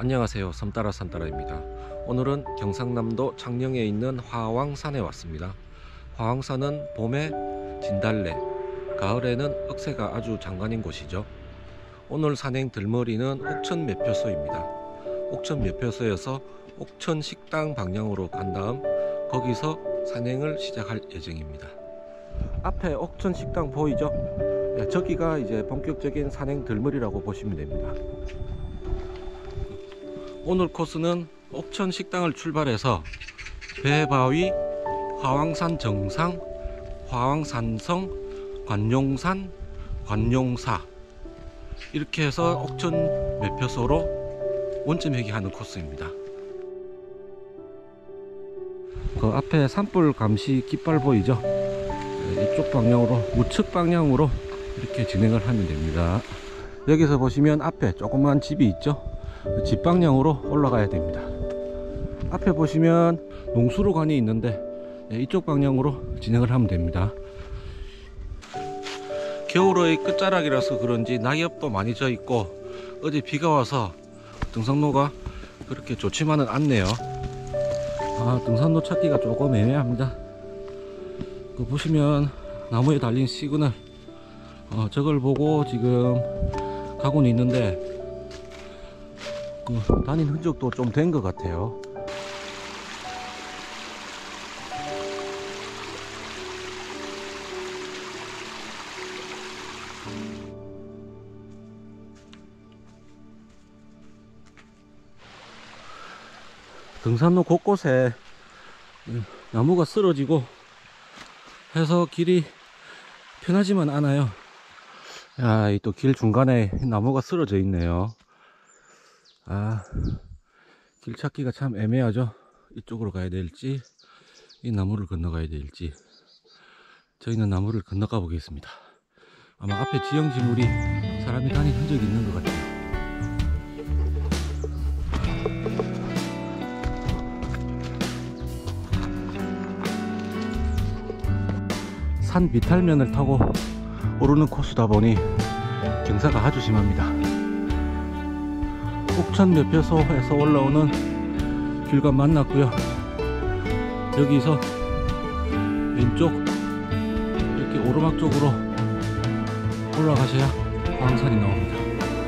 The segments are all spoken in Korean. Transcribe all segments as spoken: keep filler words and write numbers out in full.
안녕하세요. 섬따라 산따라입니다. 오늘은 경상남도 창녕에 있는 화왕산에 왔습니다. 화왕산은 봄에 진달래, 가을에는 억새가 아주 장관인 곳이죠. 오늘 산행 들머리는 옥천 매표소입니다. 옥천 매표소에서 옥천 식당 방향으로 간 다음 거기서 산행을 시작할 예정입니다. 앞에 옥천 식당 보이죠? 네, 저기가 이제 본격적인 산행 들머리라고 보시면 됩니다. 오늘 코스는 옥천 식당을 출발해서 배바위, 화왕산 정상, 화왕산성, 관용산, 관용사 이렇게 해서 옥천 매표소로 원점 회귀하는 코스입니다. 그 앞에 산불 감시 깃발 보이죠? 이쪽 방향으로, 우측 방향으로 이렇게 진행을 하면 됩니다. 여기서 보시면 앞에 조그만 집이 있죠? 집 방향으로 올라가야 됩니다. 앞에 보시면 농수로관이 있는데 이쪽 방향으로 진행을 하면 됩니다. 겨울의 끝자락이라서 그런지 낙엽도 많이 져 있고 어제 비가 와서 등산로가 그렇게 좋지만은 않네요. 아, 등산로 찾기가 조금 애매합니다. 그 보시면 나무에 달린 시그널, 어, 저걸 보고 지금 가고는 있는데 그 다닌 흔적도 좀 된 것 같아요. 등산로 곳곳에 나무가 쓰러지고 해서 길이 편하지만 않아요. 야, 이 또 길 중간에 나무가 쓰러져 있네요. 아, 길 찾기가 참 애매하죠. 이쪽으로 가야 될지 이 나무를 건너가야 될지. 저희는 나무를 건너가 보겠습니다. 아마 앞에 지형지물이 사람이 다닌 흔적이 있는 것 같아요. 산 비탈면을 타고 오르는 코스다 보니 경사가 아주 심합니다. 옥천 매표소에서 올라오는 길과 만났고요. 여기서 왼쪽 이렇게 오르막 쪽으로 올라가셔야 화왕산이 나옵니다.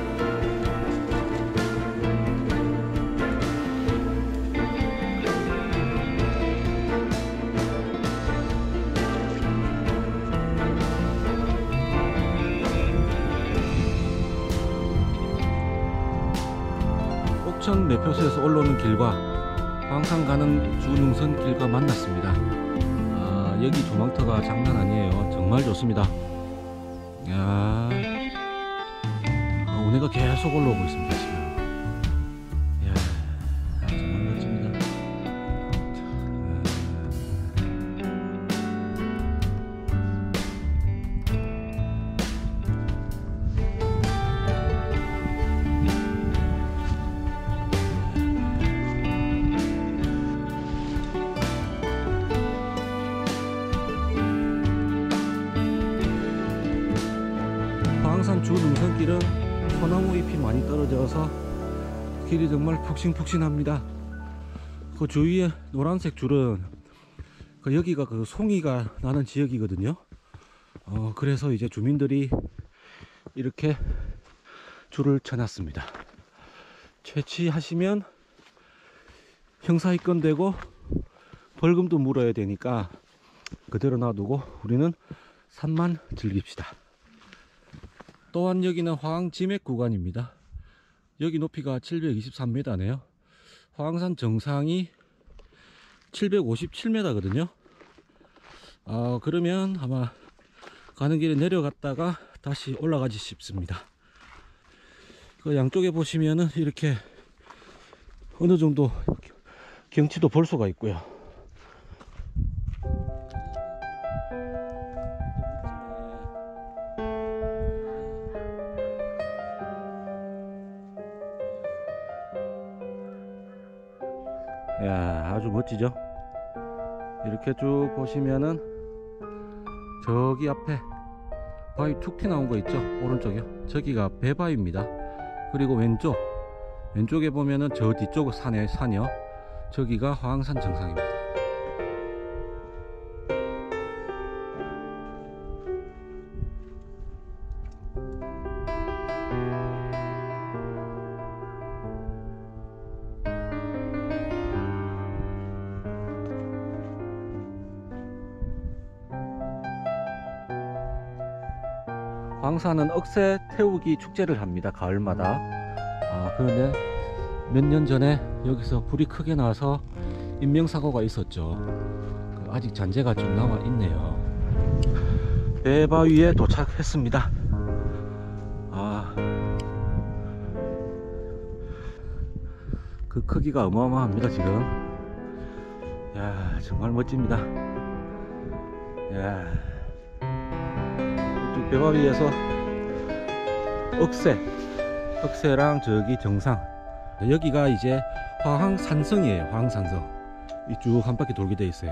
옥천 매표소에서 올라오는 길과 화왕산 가는 주능선 길과 만났습니다. 아, 여기 조망터가 장난 아니에요. 정말 좋습니다. 야, 아, 운해가 계속 올라오고 있습니다. 지금. 이야, 정말 멋집니다. 화왕산 주 능선길은 소나무 잎이 많이 떨어져서 길이 정말 푹신푹신합니다. 그 주위에 노란색 줄은 그 여기가 그 송이가 나는 지역이거든요. 어, 그래서 이제 주민들이 이렇게 줄을 쳐놨습니다. 채취하시면 형사입건되고 벌금도 물어야 되니까 그대로 놔두고 우리는 산만 즐깁시다. 또한 여기는 화왕 지맥 구간입니다. 여기 높이가 칠백이십삼 미터네요. 화왕산 정상이 칠백오십칠 미터거든요. 아, 그러면 아마 가는 길에 내려갔다가 다시 올라가지 싶습니다. 그 양쪽에 보시면은 이렇게 어느 정도 경치도 볼 수가 있고요. 야, 아주 멋지죠? 이렇게 쭉 보시면은 저기 앞에 바위 툭 튀어나온 거 있죠? 오른쪽이요. 저기가 배바위입니다. 그리고 왼쪽 왼쪽에 보면은 저 뒤쪽 산에 산이요. 저기가 화왕산 정상입니다. 화왕산은 억새 태우기 축제를 합니다. 가을마다. 아, 그런데 몇 년 전에 여기서 불이 크게 나서 인명사고가 있었죠. 아직 잔재가 좀 남아 있네요. 배바위에 도착했습니다. 아, 그 크기가 어마어마합니다. 지금. 야, 정말 멋집니다. 야, 이쪽 배바위에서 억새 억새랑 저기 정상, 여기가 이제 화왕산성이에요. 화왕산성. 이 쭉 한 바퀴 돌게 돼 있어요.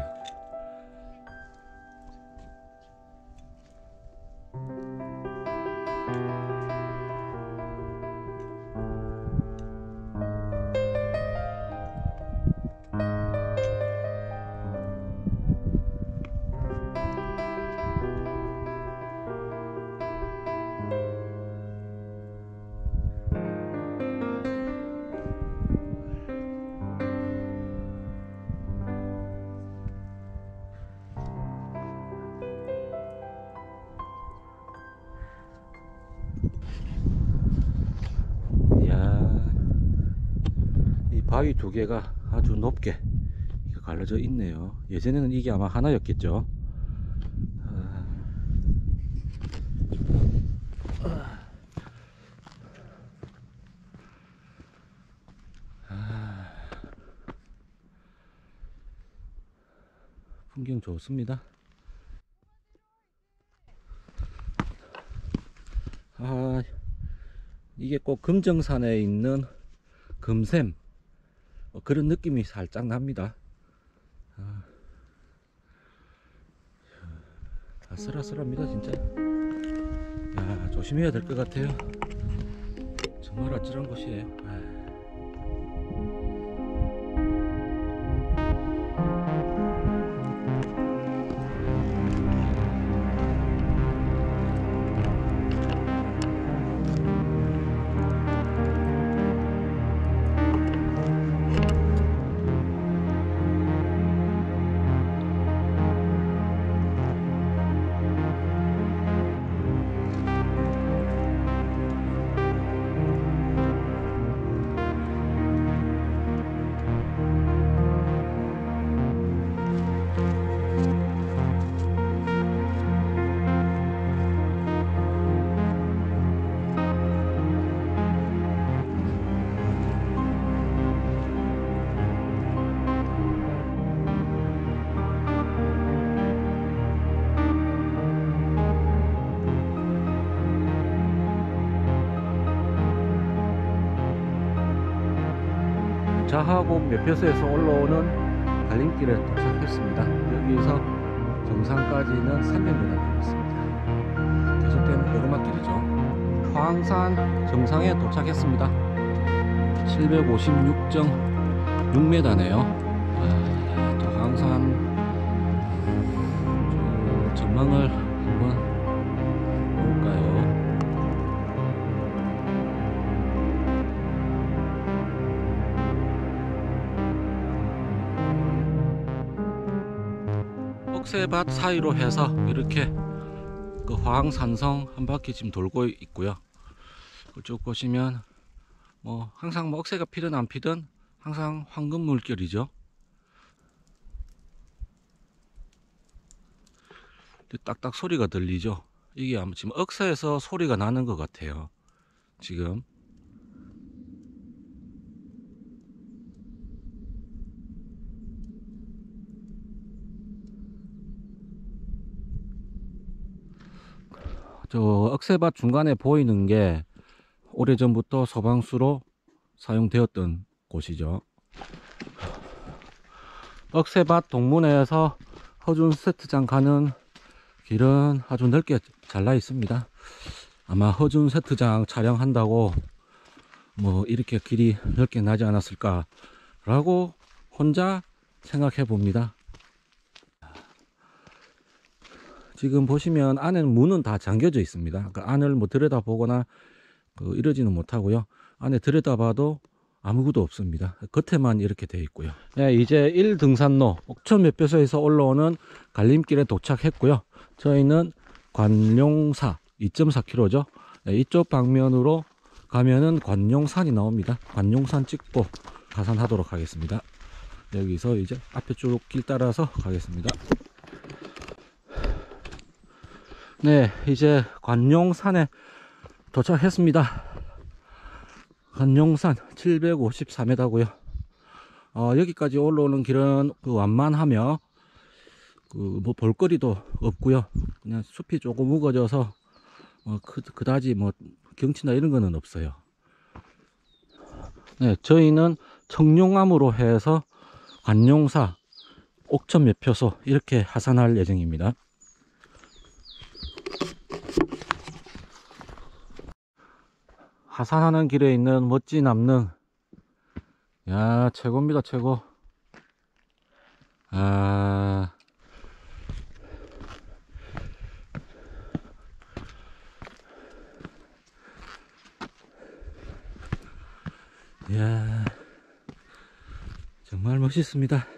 바위 두 개가 아주 높게 갈라져 있네요. 예전에는 이게 아마 하나였겠죠. 아, 풍경 좋습니다. 아, 이게 꼭 금정산에 있는 금샘, 어, 그런 느낌이 살짝 납니다. 아, 아슬아슬합니다 진짜. 야, 조심해야 될 것 같아요. 정말 아찔한 곳이에요. 아. 자하곡 매표소에서 올라오는 갈림길에 도착했습니다. 여기에서 정상까지는 삼백 미터 남았습니다. 계속되는 오르막길이죠. 화왕산 정상에 도착했습니다. 칠백오십육 점 육 미터네요. 아, 또 화왕산 전망을 한번 볼까요? 억새밭 사이로 해서 이렇게 그 화왕산성 한 바퀴 지금 돌고 있고요. 그쪽 보시면 뭐 항상 뭐 억새가 피든 안 피든 항상 황금 물결이죠. 딱딱 소리가 들리죠. 이게 아마 지금 억새에서 소리가 나는 것 같아요. 지금 저 억새밭 중간에 보이는 게 오래전부터 소방수로 사용되었던 곳이죠. 억새밭 동문회에서 허준 세트장 가는 길은 아주 넓게 잘라 있습니다. 아마 허준 세트장 촬영한다고 뭐 이렇게 길이 넓게 나지 않았을까 라고 혼자 생각해 봅니다. 지금 보시면 안에는 문은 다 잠겨져 있습니다. 그 안을 뭐 들여다보거나 그 이러지는 못하고요. 안에 들여다봐도 아무것도 없습니다. 겉에만 이렇게 되어 있고요. 네, 이제 일 등산로 옥천 매표소에서 올라오는 갈림길에 도착했고요. 저희는 관룡사 이 점 사 킬로미터죠. 네, 이쪽 방면으로 가면은 관룡산이 나옵니다. 관룡산 찍고 하산하도록 하겠습니다. 여기서 이제 앞에 쭉 길 따라서 가겠습니다. 네, 이제 관룡산에 도착했습니다. 관룡산 칠백오십사 미터고요. 어, 여기까지 올라오는 길은 그 완만하며 그 뭐 볼거리도 없고요. 그냥 숲이 조금 우거져서 어, 그, 그다지 뭐 경치나 이런 거는 없어요. 네, 저희는 청룡암으로 해서 관룡사 옥천 매표소 이렇게 하산할 예정입니다. 하산하는 길에 있는 멋진 남릉, 야 최고입니다. 최고. 아 야 정말 멋있습니다.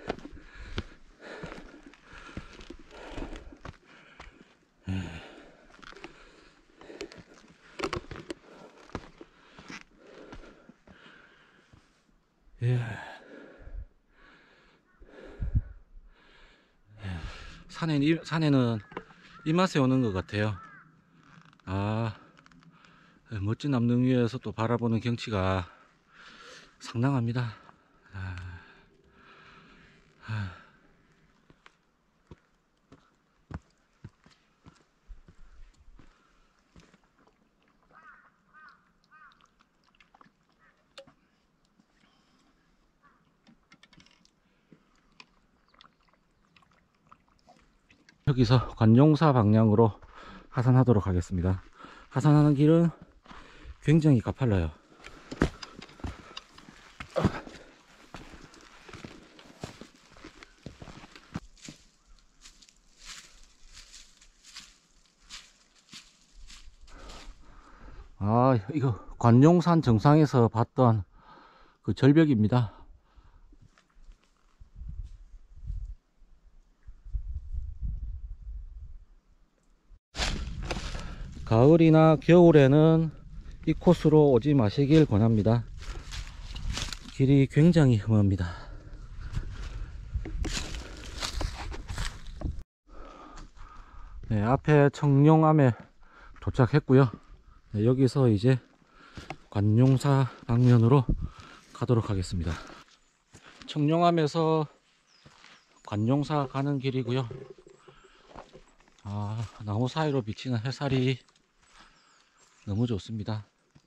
예. 산에, 산에는 이 맛에 오는 것 같아요. 아, 멋진 남릉 위에서 또 바라보는 경치가 상당합니다. 아, 아. 여기서 관룡사 방향으로 하산하도록 하겠습니다. 하산하는 길은 굉장히 가팔라요. 아, 이거 관룡산 정상에서 봤던 그 절벽입니다. 가을이나 겨울에는 이 코스로 오지 마시길 권합니다. 길이 굉장히 험합니다. 네, 앞에 청룡암에 도착했고요. 네, 여기서 이제 관룡사 방면으로 가도록 하겠습니다. 청룡암에서 관룡사 가는 길이고요. 아, 나무 사이로 비치는 햇살이 너무 좋습니다.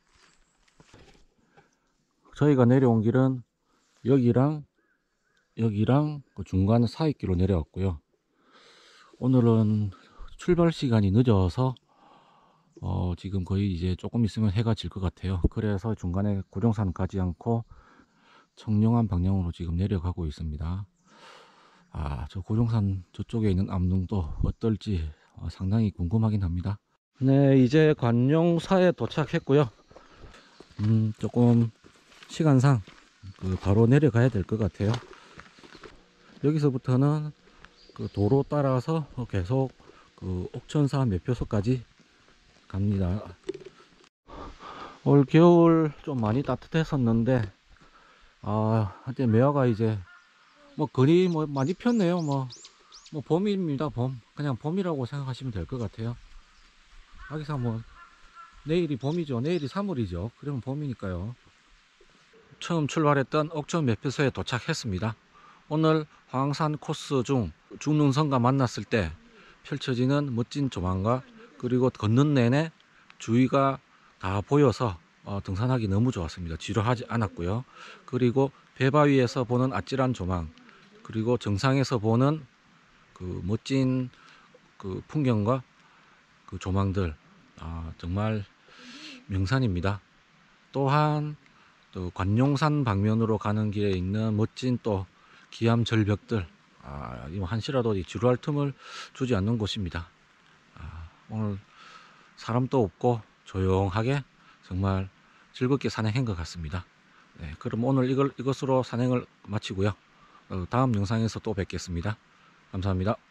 저희가 내려온 길은 여기랑 여기랑 그 중간 사이길로 내려왔고요. 오늘은 출발 시간이 늦어서 어, 지금 거의 이제 조금 있으면 해가 질 것 같아요. 그래서 중간에 구룡산 가지 않고 청룡암 방향으로 지금 내려가고 있습니다. 아, 저 구룡산 저쪽에 있는 암릉도 어떨지 어, 상당히 궁금하긴 합니다. 네, 이제 관룡사에 도착했고요. 음, 조금 시간상 그 바로 내려가야 될 것 같아요. 여기서부터는 그 도로 따라서 계속 그 옥천사 매표소까지 갑니다. 올 겨울 좀 많이 따뜻했었는데 아, 한때 매화가 이제 뭐 거의 뭐 많이 폈네요. 뭐, 뭐 봄입니다. 봄. 그냥 봄이라고 생각하시면 될 것 같아요. 여기서 뭐 내일이 봄이죠. 내일이 삼월이죠. 그러면 봄이니까요. 처음 출발했던 옥천 매표소에 도착했습니다. 오늘 화왕산 코스 중 중릉선과 만났을 때 펼쳐지는 멋진 조망과 그리고 걷는 내내 주위가 다 보여서 어, 등산하기 너무 좋았습니다. 지루하지 않았고요. 그리고 배바위에서 보는 아찔한 조망, 그리고 정상에서 보는 그 멋진 그 풍경과 그 조망들, 아, 정말 명산입니다. 또한 또 관용산 방면으로 가는 길에 있는 멋진 또 기암 절벽들, 아, 이 한시라도 이 지루할 틈을 주지 않는 곳입니다. 아, 오늘 사람도 없고 조용하게 정말 즐겁게 산행한 것 같습니다. 네, 그럼 오늘 이걸, 이것으로 산행을 마치고요. 어, 다음 영상에서 또 뵙겠습니다. 감사합니다.